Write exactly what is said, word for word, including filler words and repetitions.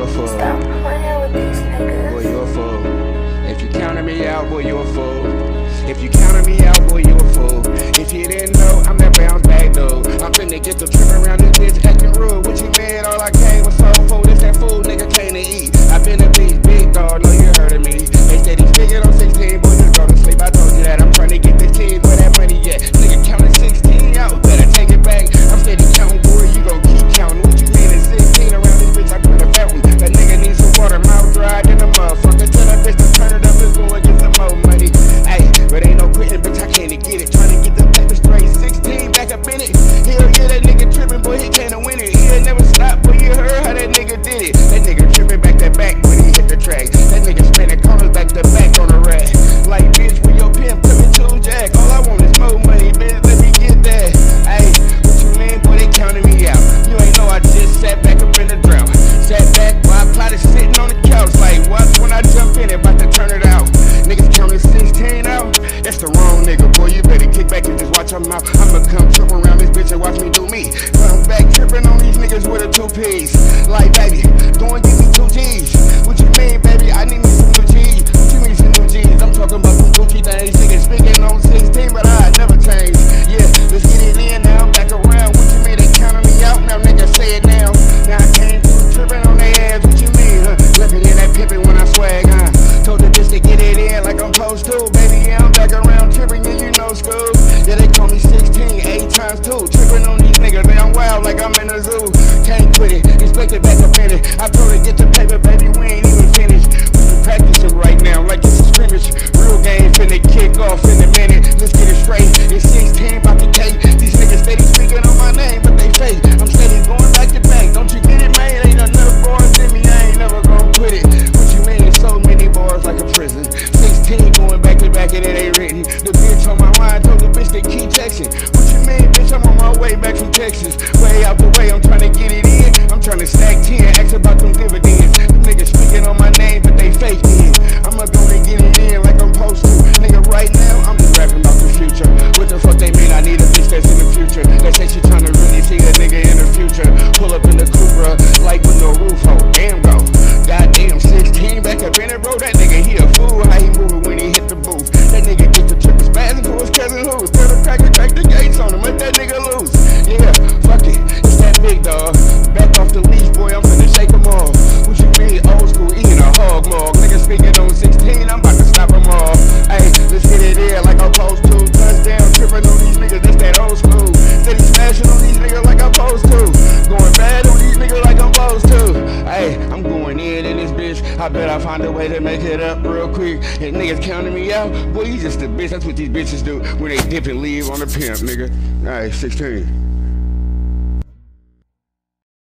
a fool. Stop playing with these niggas. Boy, you a fool. If you counted me out, boy, you a fool. If you counted me out, boy, you a fool. If you didn't know, I'm that bounce back dude. I'm finna get the trip around this bitch acting rude. What you mean? All I came was soul food. This that food nigga came to eat. I been a beast, big dog, know you heard of me. They said he's figured on sixteen, boy, just go to sleep. I told you that I'm trying to get the cheese, where that money at? Nigga counting sixteen out, better take it back. I'm steady counting, boy, you gon' keep counting. What you mean? It's sixteen around this bitch, I put a fountain. That nigga needs some water, mouth dry than a motherfucker. Tell that bitch to turn it up, let's go and get some more money. Ayy, but ain't no quitting, bitch, I can't get it. Trying to get the paper straight, sixteen back up in it. Hell yeah, that nigga tripping, boy, he can't win it. He'll never stop, boy, you heard how that nigga did it. That nigga tripping back to back when he hit the track. That nigga spinning corners back to back on the rack. Like, bitch, when your pimp coming to jack. All I want is more money, bitch, let me get that. Ayy, what you mean, boy, they counting me out. You ain't know I just sat back up in the drought. Sat back while I plotted sitting on the couch. Like, watch when I jump in it, about to turn it out. Niggas counting sixteen out, that's the wrong nigga, boy, you better kick back and just watch them out. I'ma come trip around this bitch and watch me do me. Come back tripping on these niggas with a two-piece. Like, baby, go and give me two G's. What you mean, baby, I need me some new G's. What you mean some new G's? I'm talking about some Gucci things. Niggas speaking on sixteen, but I never change. Yeah, let's get it in now, I'm back around. What you mean, they counting me out? Now niggas say it now. Now I came through tripping on their ass. What you mean, huh? Flipping in that pippin' when I swag, huh? Told the bitch to get it in like I'm supposed to. Baby, yeah, I'm back around tripping, yeah, you know school. Yeah, they call me sixteen, eight times two. Tripping on these niggas, man, I'm wild like I'm in a zoo. Can't quit it, Inspecta back up in it. I told her get the paper, baby, we ain't even finished. We been practicing right now like it's a scrimmage. Real game finna kick off in a minute. Let's get it straight, it's sixteen about the K. These niggas steady speaking on my name, but they fake. I'm steady going back to back, don't you get it, man? Ain't enough bars in me, I ain't never gonna quit it. What you mean, so many bars like a prison. Sixteen going back to back and it ain't written. The bitch on my line told the bitch to keep texting. What you mean, bitch, I'm on my way back from Texas. Way out the way, I'm trying to get it in. I'm trying to stack ten, ask about them dividends. Them niggas speaking on my name, but they fake me. I'ma go and get it in like I'm supposed to. Nigga, right now, I'm just rapping about the future. What the fuck they mean? I need a bitch that's in the future. They say she trying to really see a nigga in the future. Pull up in the Cupra, like with no roof, oh, damn, go. Goddamn, sixteen back up in it, bro. That nigga, he a fool. How he moving when he hit the booth? That nigga get the trip spazzing for his cousin who's. Tell the cracker, crack the gates on him, let that nigga loose. Yeah, fuck it, it's that big dog. Back off the leash, boy, I'm finna shake them all. What you mean, old school, eating a hog mog? Nigga speaking on sixteen, I'm about to stop them all. Ayy, let's get it in like I'm supposed to. Touchdown, tripping on these niggas, that's that old school. Steady smashing on these niggas like I'm supposed to. Going bad on these niggas like I'm supposed to. Ayy, I'm going in in this bitch. I bet I find a way to make it up real quick. And niggas counting me out, boy, you just a bitch. That's what these bitches do when they dip and leave on the pimp, nigga. Alright, sixteen.